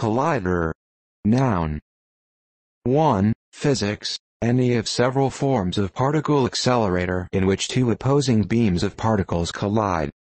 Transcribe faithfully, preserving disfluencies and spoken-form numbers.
Collider. Noun. one. Physics, any of several forms of particle accelerator in which two opposing beams of particles collide.